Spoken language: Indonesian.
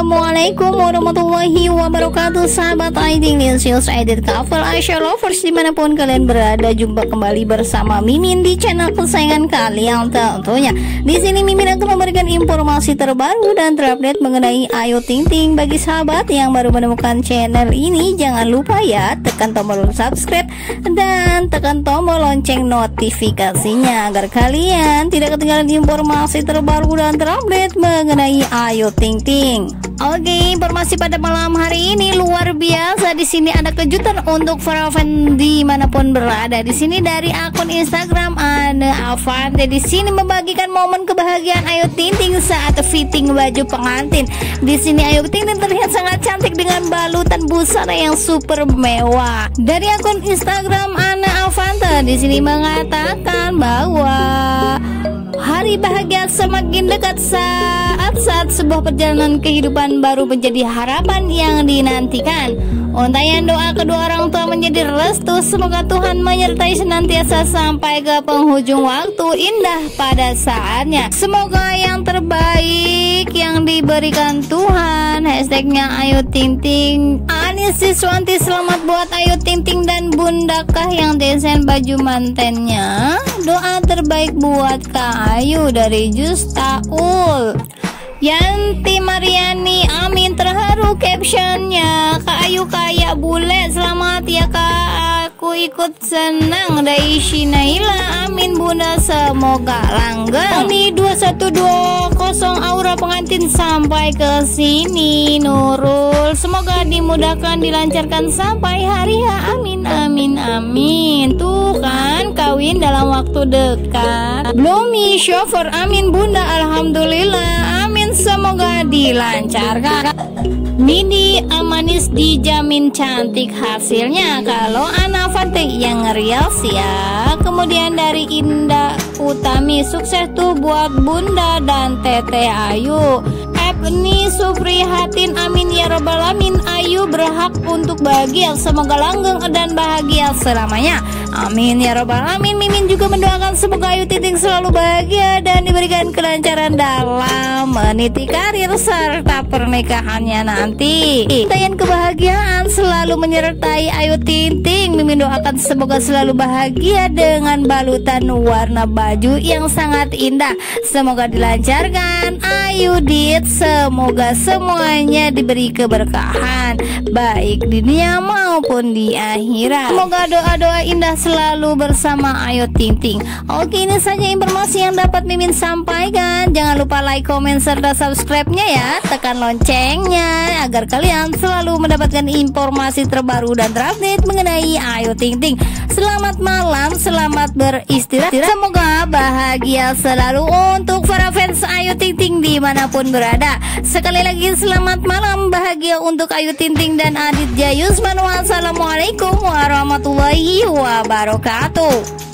Assalamualaikum warahmatullahi wabarakatuh. Sahabat ID News Edit Couple Aisyah Lovers dimanapun kalian berada, jumpa kembali bersama Mimin di channel kesayangan kalian tentunya. Di sini Mimin akan memberikan informasi terbaru dan terupdate mengenai Ayu Ting Ting. Bagi sahabat yang baru menemukan channel ini, jangan lupa ya tekan tombol subscribe dan tekan tombol lonceng notifikasinya agar kalian tidak ketinggalan informasi terbaru dan terupdate mengenai Ayu Ting Ting. Oke, informasi pada malam hari ini luar biasa. Di sini ada kejutan untuk para fan dimanapun berada. Di sini dari akun Instagram Ana Avante di sini membagikan momen kebahagiaan Ayu Ting Ting saat fitting baju pengantin. Di sini Ayu Ting Ting terlihat sangat cantik dengan balutan busana yang super mewah. Dari akun Instagram Ana Avante di sini mengatakan bahwa hari bahagia semakin dekat saat sebuah perjalanan kehidupan baru menjadi harapan yang dinantikan. Untayan doa kedua orang tua menjadi restu. Semoga Tuhan menyertai senantiasa sampai ke penghujung waktu indah pada saatnya. Semoga yang terbaik yang diberikan Tuhan. Hashtagnya Ayu Ting Ting. Anis Siswanti, selamat buat Ayu Ting Ting dan Bunda Kah yang desain baju mantennya. Doa terbaik buat Kak Ayu dari Justaul. Yanti Mariani, amin, terharu captionnya. Kak Ayu kayak bule, selamat ya Kak, aku ikut senang. Dari Shinaila, amin Bunda, semoga langgeng. Oni 2120 aura pengantin sampai ke sini. Nurul, semoga dimudahkan, dilancarkan sampai hari H, amin amin amin. Tuh kan kawin dalam waktu dekat. Bloomy Chauffeur, amin Bunda, alhamdulillah, amin, semoga dilancarkan. Mini Amanis dijamin cantik hasilnya kalau Ana Avante yang ngerias ya. Kemudian dari Indah Utami, sukses tuh buat Bunda dan Tete Ayu. Ebni Suprihatin, amin ya robbal alamin. Ayu berhak untuk bahagia, semoga langgeng dan bahagia selamanya, amin ya robbal alamin. Mimin juga mendoakan semoga Ayu Ting Ting selalu bahagia dan diberikan kelancaran dalam meniti karir serta pernikahannya nanti. Tayan kebahagiaan selalu menyertai Ayu Ting Ting. Mimin doakan semoga selalu bahagia dengan balutan warna baju yang sangat indah. Semoga dilancarkan Ayu Dit, semoga semuanya diberi keberkahan baik di dunia maupun di akhirat. Semoga doa-doa indah selalu bersama Ayu Ting Ting. Oke, ini saja informasi yang dapat Mimin sampaikan. Jangan lupa like, komen, serta subscribe-nya ya. Tekan loncengnya agar kalian selalu mendapatkan informasi terbaru dan terupdate mengenai Ayu Ting Ting. Selamat malam, selamat beristirahat. Semoga bahagia selalu untuk para fans Ayu Ting Ting dimanapun berada. Sekali lagi selamat malam bahagia untuk Ayu Ting Ting dan Aditya Yusman. Wassalamualaikum warahmatullahi wabarakatuh.